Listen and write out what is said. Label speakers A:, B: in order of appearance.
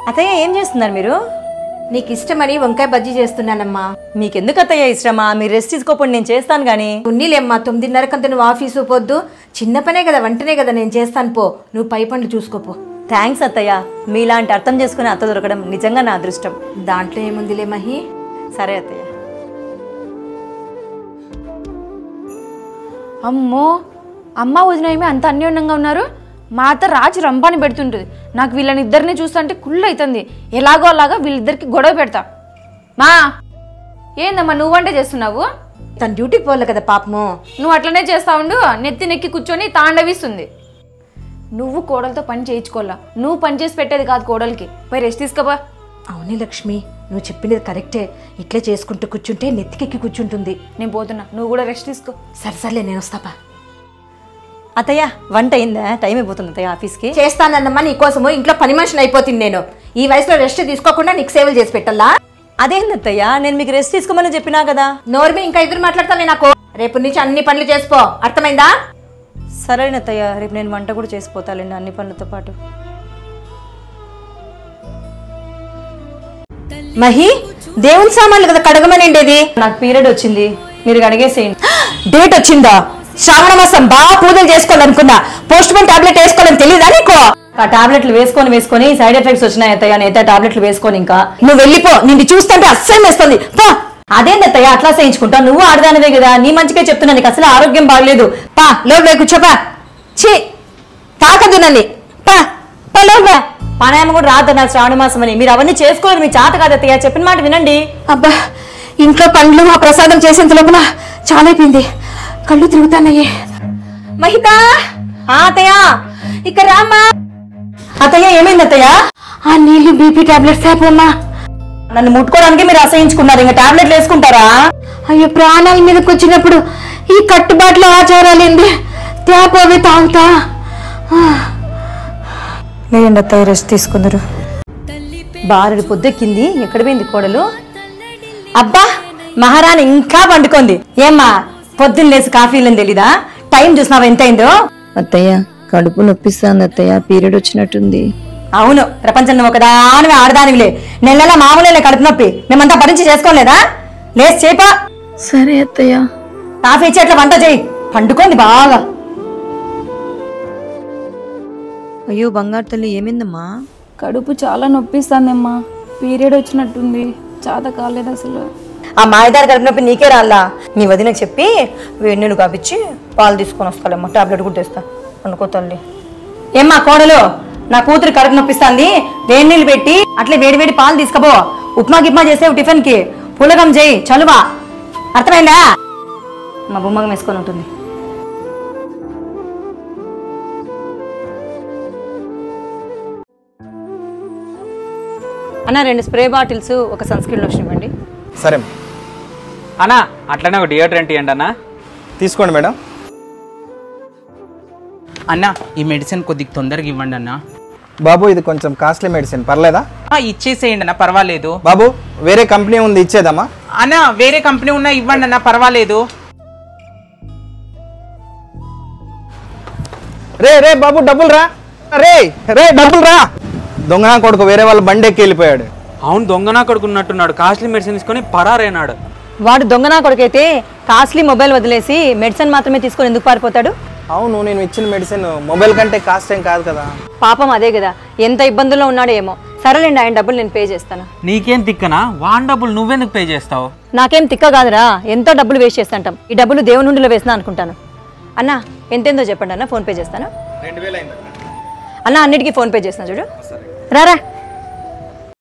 A: అత్తయ్య ఏం చేస్తున్నారు మీరు?
B: నీకు ఇష్టమని వంకాయ బజ్జీ చేస్తున్నానమ్మా.
A: మీకెందుకు అత్తయ్య ఇష్టమా? మీరు రెస్ట్ తీసుకోపోండి, నేను చేస్తాను. కానీ
B: ఉన్నీలేమ్మా, 9:30కంతా నువ్వు ఆఫీసు పోద్దు. చిన్న పనే కదా, వంటనే కదా, నేను చేస్తాను. పో, నువ్వు పై పనులు చూసుకోపో.
A: థ్యాంక్స్ అత్తయ్య, మీలాంటి అర్థం చేసుకునే అత్త దొరకడం నిజంగా నా అదృష్టం.
B: దాంట్లో ఏముందిలే మహి.
A: సరే అత్తయ్య.
C: అమ్మో, అమ్మ వదిన ఏమి అంత అన్యోన్యంగా ఉన్నారు. మా అత్త రాచి రంపాని పెడుతుంటుంది. నాకు వీళ్ళని ఇద్దరిని చూస్తుంటే కుళ్ళు అవుతుంది. ఎలాగో అలాగా వీళ్ళిద్దరికి గొడవ పెడతా. మా ఏందమ్మా నువ్వంటే చేస్తున్నావు?
B: తన డ్యూటీకి పోలే కదా పాపము.
C: నువ్వు అట్లనే చేస్తా ఉండు. నెత్తి నెక్కి కూర్చొని తాండవిస్తుంది. నువ్వు కోడలతో పని చేయించుకోవాలా. నువ్వు పని చేసి పెట్టేది కాదు కోడలికి. పోయి రెస్ట్ తీసుకోబా.
B: అవునే లక్ష్మి, నువ్వు చెప్పినది కరెక్టే. ఇట్లే చేసుకుంటూ కూర్చుంటే నెత్తికెక్కి కూర్చుంటుంది.
C: నేను పోతున్నా, నువ్వు కూడా రెస్ట్ తీసుకో.
B: సరేలే, నేను వస్తాపా.
A: అత్తయ్య వంట అయిందా? టైం అయిపోతుంది అత్తయ్య ఆఫీస్కి.
B: చేస్తానన్నమ్మా, నీకోసము ఇంట్లో పని మనిషిని అయిపోతుంది నేను. ఈ వయసులో రెస్ట్ తీసుకోకుండా నీకు సేవలు చేసి పెట్టాలా?
A: అదేంది అత్తయ్య, నేను మీకు రెస్ట్ తీసుకోమని చెప్పినా కదా.
B: నోర్మి ఇంకా ఎదురు మాట్లాడతానే నాకు. రేపు నుంచి అన్ని పనులు చేసుకో, అర్థమైందా?
A: సరేనా అత్తయ్య, రేపు నేను వంట కూడా చేసిపోతాలేండి అన్ని పనులతో పాటు.
B: మహి, దేవుని సామాన్లు కదా కడగమనిండేది.
A: నాకు పీరియడ్ వచ్చింది, మీరు అడిగేసేయండి.
B: డేట్ వచ్చిందా? శ్రావణ మాసం బాగా పూజలు చేసుకోవాలనుకున్నా. పోస్ట్ పోన్ టాబ్లెట్ వేసుకోవాలని తెలియదా నీకు?
A: ఆ టాబ్లెట్లు వేసుకొని సైడ్ ఎఫెక్ట్స్ వచ్చినాయి అత్తయ్య. నేత టాబ్లెట్లు వేసుకొని ఇంకా
B: నువ్వు వెళ్ళిపో. నిన్ను చూస్తుంటే అస్సలు వేస్తుంది. పో.
A: అదేంటి అత్తయ్య అట్లా చేయించుకుంటా? నువ్వు ఆడదానివే కదా, నీ మంచిగా చెప్తున్నా. నీకు అసలు ఆరోగ్యం బాగలేదు.
B: పా లోపే కూర్చోపా. ఛీ, తాకదు నన్ను. పా లోపే.
A: పానాయమ కూడా రాదన్నారు శ్రావణ మాసం అని. మీరు అవన్నీ చేసుకోలేదు, మీ చేత కాదు అత్తయ్య. చెప్పిన మాట వినండి.
B: అబ్బా, ఇంట్లో పండ్లు ఆ ప్రసాదం చేసేంత లోపల చాలా అయిపోయింది. కళ్ళు తిరుగుతానయ్యే. మహిత,
A: అత్తయ్య
B: ఇక్కడ రామ్మా.
A: అత్తయ్య ఏమైంది అత్తయ్య?
B: ఆ నీళ్లు బీపీ టాబ్లెట్స్ అయిపోమ్మా.
A: నన్ను ముట్టుకోవడానికి మీరు అసహించుకున్నారు, ఇంకా టాబ్లెట్లు వేసుకుంటారా?
B: అయ్యో, ప్రాణాల మీదకి వచ్చినప్పుడు ఈ కట్టుబాట్ల ఆచారాలేంది? తేపోవి తాగుతా.
A: లేదండి అత్తయ్య, రెస్ట్ తీసుకుందరు. బారుడు పొద్దెక్కింది, ఎక్కడ పోయింది కోడలు? అబ్బా, మహారాణి ఇంకా పండుకుంది. ఏమ్మా పొద్దున్న లేసి కాఫీలని తెలీదా? టైం చూసినావా ఎంత అయిందో?
D: అత్తయ్య కడుపు నొప్పిస్తుంది అత్తయ్య, పీరియడ్ వచ్చినట్టుంది.
A: అవును, ప్రపంచంలో ఒకదానివి ఆడదానివిలే. నెల మామూలే కడుపు నొప్పి. మేమంతా భరించి చేసుకోలేదా? లేచి చేపా.
D: సరే అత్తయ్య.
A: కాఫీ ఇచ్చి అట్లా వంట చేయి. పండుకోండి బాగా.
D: అయ్యో బంగారు తల్లి, ఏమైందమ్మా?
C: కడుపు చాలా నొప్పిస్తుందమ్మా. పీరియడ్ వచ్చినట్టుంది. చాత కాలేదు అసలు.
A: ఆ మాయదారి కడుపు నొప్పి నీకే రాలా? నీ వదినకు చెప్పి వేడి నీళ్ళు కాపించి పాలు తీసుకొని వస్తాలేమ్మా. టాబ్లెట్ కూడా తెస్తా. అనుకో తల్లి. ఏమ్మా కోడలు, నా కూతురు కడుపు నొప్పిస్తుంది. వేడి నీళ్ళు పెట్టి అట్లే వేడి పాలు తీసుకపో. ఉప్మా గిప్మా చేసేవు టిఫిన్ కి. పులగం చేయి, చలువా. అర్థమైందా? మా బొమ్మగం వేసుకొని ఉంటుంది. అన్న 2 స్ప్రే బాటిల్స్, ఒక సన్ స్క్రీన్ లోషన్ ఇవ్వండి.
E: సరే
F: అన్నా, అట్లనే ఒక డియోడ్రెంట్ ఇవ్వండి అన్న.
E: తీసుకోండి మేడం.
F: అన్న ఈ మెడిసిన్ కొద్దిగా తొందరగా ఇవ్వండి అన్న.
E: బాబు, ఇది కొంచెం కాస్ట్లీ మెడిసిన్, పర్లేదా?
F: ఇచ్చేసేయండి అన్న, పర్వాలేదు.
E: బాబు, వేరే కంపెనీ ఉంది, ఇచ్చేదమ్మా?
F: అన్న వేరే కంపెనీ ఉన్నా ఇవ్వండి అన్న, పర్వాలేదు.
E: రే బాబు, డబ్బులు రా. రే డబ్బులు రా. దొంగ కొడుకు వేరే వాళ్ళ బండి ఎక్కి వెళ్ళిపోయాడు.
F: అవును, దొంగనా కొడుకున్నట్టున్నాడు. కాస్ట్లీ మెడిసిన్ తీసుకొని పరారైనాడు.
A: వాడు దొంగనా కొడుకైతే కాస్ట్లీ మొబైల్ వదిలేసి మెడిసిన్ మాత్రమే తీసుకొని ఎందుకు పారిపోతాడు?
E: అవును, నేను ఇచ్చిన మెడిసిన్ మొబైల్ కంటే కాస్ట్ ఏం కాదు కదా.
A: పాపం అదే కదా, ఎంత ఇబ్బందుల్లో ఉన్నాడో ఏమో. సరేలేండి, ఆయన డబ్బులు నేను పే చేస్తాను.
F: నీకేం తిక్కనా? వాన్ డబ్బులు నువ్వెందుకు పే చేస్తావు?
A: నాకేం తిక్క కాదురా, ఎంతో డబ్బులు వేస్ట్ చేస్తాంటాం. ఈ డబ్బులు దేవుని నుండిలో వేసినా అనుకుంటాను. అన్న ఎంతెందో చెప్పండి అన్న, ఫోన్ పే చేస్తాను.
E: 2000 అయింది
A: అన్న. అన్నిటికీ ఫోన్ పే చేస్తాను చూడు. రారా.